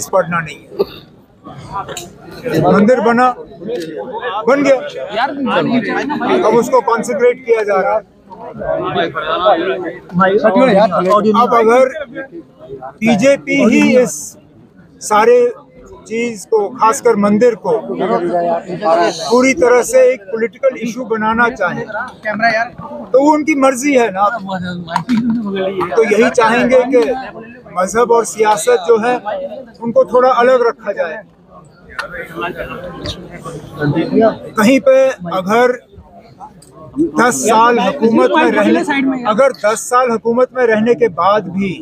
पढ़ना नहीं है। मंदिर बन गया, अब उसको कॉन्सेंट्रेट किया जा रहा है। अब अगर बीजेपी ही इस सारे चीज को, खासकर मंदिर को, पूरी तरह से एक पॉलिटिकल इशू बनाना चाहे तो वो उनकी मर्जी है ना। तो यही चाहेंगे कि मजहब और सियासत जो है उनको थोड़ा अलग रखा जाए। कहीं पे अगर 10 साल हुकूमत में रहने के बाद भी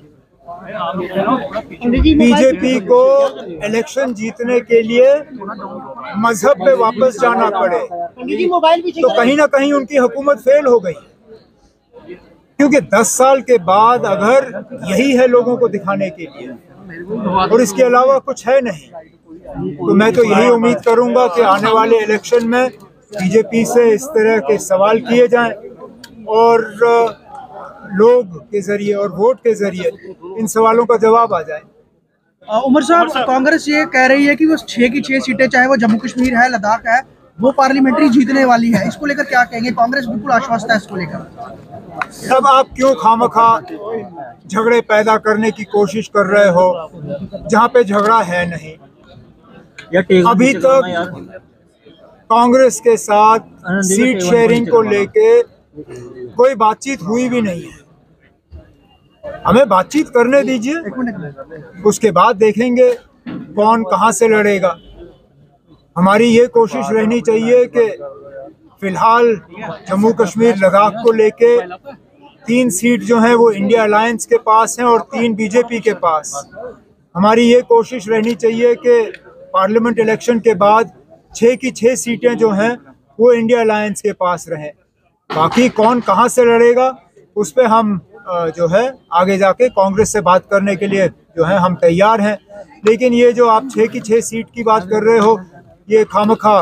बीजेपी को इलेक्शन जीतने के लिए मजहब पे वापस जाना पड़े तो कहीं ना कहीं उनकी हुकूमत फेल हो गई। क्योंकि 10 साल के बाद अगर यही है लोगों को दिखाने के लिए और इसके अलावा कुछ है नहीं, तो मैं तो यही उम्मीद करूंगा कि आने वाले इलेक्शन में बीजेपी से इस तरह के सवाल किए जाएं और लोग के जरिए और वोट के जरिए इन सवालों का जवाब आ जाए। उमर साहब, कांग्रेस ये कह रही है कि वो 6 की 6 सीटें, चाहे वो जम्मू कश्मीर है, लद्दाख है, वो पार्लियामेंट्री जीतने वाली है। इसको लेकर क्या कहेंगे? कांग्रेस बिल्कुल आश्वस्त है इसको लेकर। अब आप क्यों खामखा झगड़े पैदा करने की कोशिश कर रहे हो जहां पे झगड़ा है नहीं? अभी तक कांग्रेस के साथ सीट शेयरिंग को लेके कोई बातचीत हुई भी नहीं है। हमें बातचीत करने दीजिए, उसके बाद देखेंगे कौन कहां से लड़ेगा। हमारी ये कोशिश रहनी चाहिए कि फिलहाल जम्मू कश्मीर लद्दाख को लेके 3 सीट जो हैं वो इंडिया अलायंस के पास हैं और 3 बीजेपी के पास। हमारी ये कोशिश रहनी चाहिए कि पार्लियामेंट इलेक्शन के बाद 6 की 6 सीटें जो हैं वो इंडिया अलायंस के पास रहें। बाकी कौन कहां से लड़ेगा उस पे हम जो है आगे जाके कांग्रेस से बात करने के लिए जो है हम तैयार हैं। लेकिन ये जो आप 6 की 6 सीट की बात कर रहे हो, ये खामखा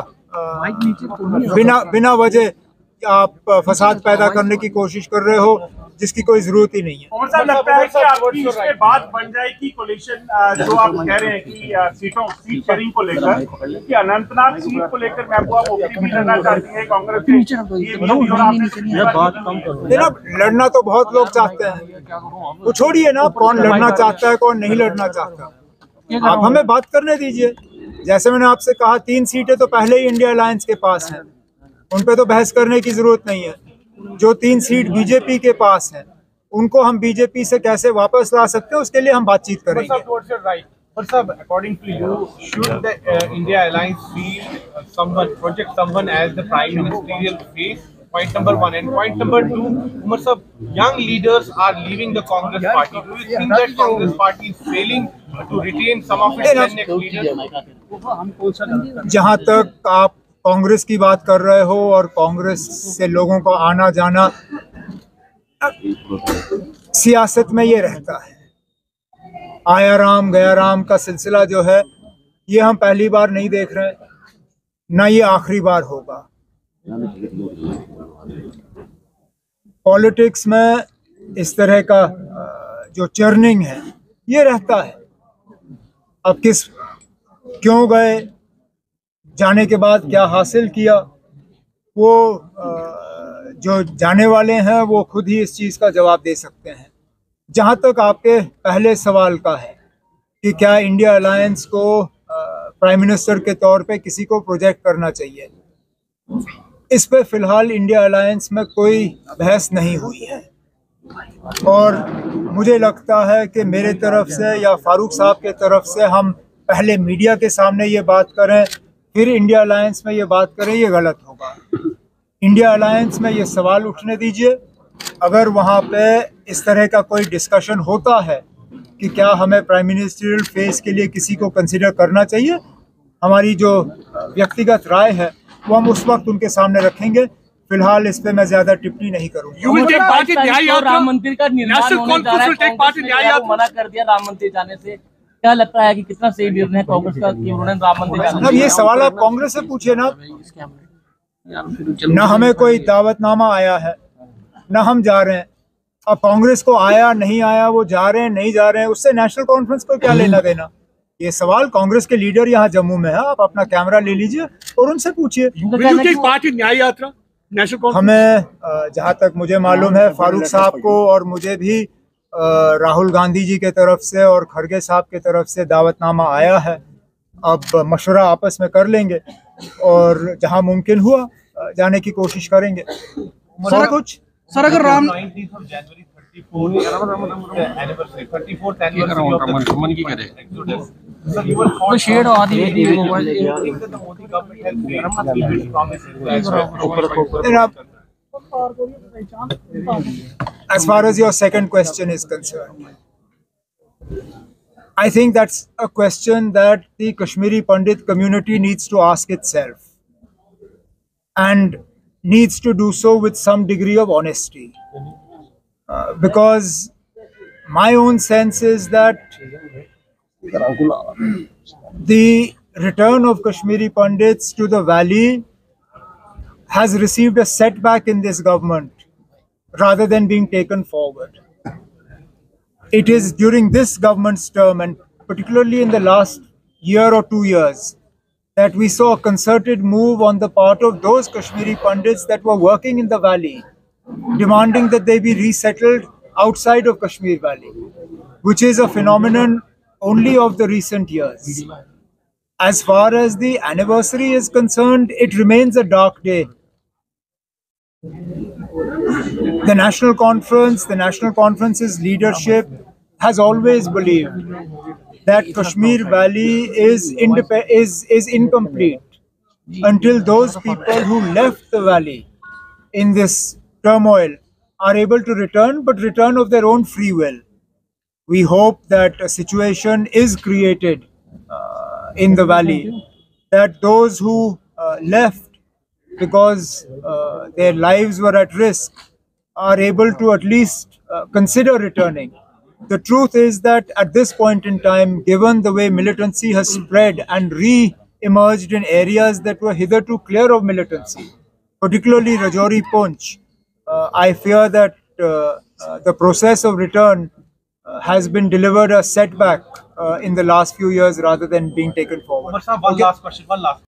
बिना वजह आप फसाद पैदा करने की कोशिश कर रहे हो जिसकी कोई जरूरत ही नहीं है। और सर, लगता है कि आपकी इसके बाद बन जाएगी कोलिशन, जो आप कह रहे हैं कि सीट शेयरिंग को लेकर, कि अनंतनाग सीट को लेकर महबूबा मुफ्ती भी लड़ना चाहती है कांग्रेस से। लड़ना तो बहुत लोग चाहते हैं, वो छोड़िए ना कौन लड़ना चाहता है कौन नहीं लड़ना चाहता। आप हमें बात करने दीजिए। जैसे मैंने आपसे कहा 3 सीटें तो पहले ही इंडिया अलायंस के पास हैं, उन पे तो बहस करने की जरूरत नहीं है। जो 3 सीट बीजेपी के पास हैं उनको हम बीजेपी से कैसे वापस ला सकते हैं उसके लिए हम बातचीत करेंगे। But sir, according to you, should the India Alliance project someone as the prime ministerial face? Point number 1. And point number 2, Umar sir, young leaders are leaving the Congress party. Do you think that Congress party is failing to retain some of its next leaders? जहां तक आप कांग्रेस की बात कर रहे हो और कांग्रेस से लोगों का आना जाना, सियासत में ये रहता है। आया राम गया राम का सिलसिला जो है ये हम पहली बार नहीं देख रहे हैं, ना ये आखिरी बार होगा। पॉलिटिक्स में इस तरह का जो चर्निंग है ये रहता है। अब क्यों गए, जाने के बाद क्या हासिल किया, वो जो जाने वाले हैं वो खुद ही इस चीज़ का जवाब दे सकते हैं। जहाँ तक आपके पहले सवाल का है कि क्या इंडिया अलायंस को प्राइम मिनिस्टर के तौर पे किसी को प्रोजेक्ट करना चाहिए, इस पे फिलहाल इंडिया अलायंस में कोई बहस नहीं हुई है। और मुझे लगता है कि मेरे तरफ से या फारूक साहब के तरफ से हम पहले मीडिया के सामने ये बात करें फिर इंडिया अलायंस में ये बात करें, ये गलत होगा। इंडिया अलायंस में ये सवाल उठने दीजिए। अगर वहाँ पे इस तरह का कोई डिस्कशन होता है कि क्या हमें प्राइम मिनिस्टरियल फेस के लिए किसी को कंसिडर करना चाहिए, हमारी जो व्यक्तिगत राय है वो हम उस वक्त उनके सामने रखेंगे। फिलहाल इस पे मैं ज्यादा टिप्पणी नहीं करूँगा। राम मंदिर का निर्माण होने जा रहा है, मना कर दिया राम मंदिर जाने से। क्या लगता है कि कितना सही निर्णय कांग्रेस का कि उन्होंने राम मंदिर जाना? ये सवाल आप कांग्रेस से पूछिए ना। न हमें कोई दावतनामा आया है, न हम जा रहे हैं। अब कांग्रेस को आया नहीं आया, वो जा रहे हैं नहीं जा रहे हैं, उससे नेशनल कॉन्फ्रेंस को क्या लेना देना। ये सवाल कांग्रेस के लीडर यहाँ जम्मू में है, आप अपना कैमरा ले लीजिए और उनसे पूछिए। न्याय यात्रा नेशनल कांग्रेस हमें जहाँ तक मुझे मालूम है, फारूक साहब को और मुझे भी राहुल गांधी जी के तरफ से और खड़गे साहब के तरफ से दावतनामा आया है। अब मशवरा आपस में कर लेंगे और जहाँ मुमकिन हुआ जाने की कोशिश करेंगे। और कुछ सर, अगर Ram 19th of January 34th anniversary 34th anniversary of the Exodus. So you were called shed और आदि do you think that the Modi government has made its promises Then as far as your second question is concerned, I think that's a question that the Kashmiri Pandit community needs to ask itself, and needs to do so with some degree of honesty. Because my own sense is that the return of Kashmiri Pandits to the valley has received a setback in this government rather than being taken forward. It is during this government's term, and particularly in the last year or 2 years, that we saw a concerted move on the part of those Kashmiri Pandits that were working in the valley, demanding that they be resettled outside of Kashmir Valley, which is a phenomenon only of the recent years. As far as the anniversary is concerned, it remains a dark day. The National Conference's leadership has always believed that Kashmir Valley is incomplete until those people who left the valley in this turmoil are able to return, but return of their own free will. We hope that a situation is created in the valley, that those who left because their lives were at risk are able to at least consider returning. The truth is that at this point in time, given the way militancy has spread and re-emerged in areas that were hitherto clear of militancy, particularly Rajouri Poonch, I fear that the process of return has been delivered a setback in the last few years rather than being taken forward. One last question.